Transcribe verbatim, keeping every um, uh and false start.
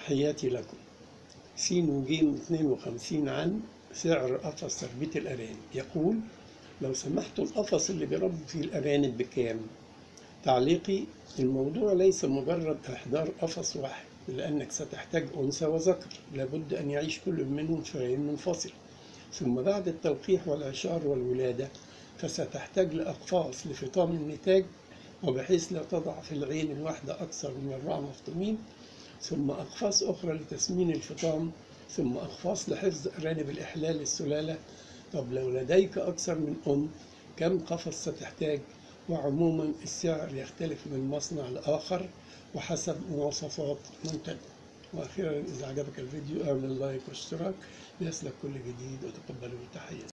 تحياتي لكم. س وج اثنين وخمسين عن سعر قفص تربية الأرانب. يقول: لو سمحتوا القفص اللي بيربوا فيه الأرانب بكام؟ تعليقي: الموضوع ليس مجرد إحضار قفص واحد، لأنك ستحتاج أنثى وذكر، لابد أن يعيش كل منهم في عين منفصلة، ثم بعد التلقيح والعشار والولادة فستحتاج لأقفاص لفطام النتاج، وبحيث لا تضع في العين الواحدة أكثر من أربعة مفطومين، ثم أقفاص أخرى لتسمين الفطام، ثم أقفاص لحفظ أرانب الإحلال السلالة. طب لو لديك أكثر من أم، كم قفص ستحتاج؟ وعموما السعر يختلف من مصنع لآخر وحسب مواصفات منتج. وأخيرا إذا عجبك الفيديو اعمل لايك واشتراك ليصلك كل جديد، وتقبلوا التحية.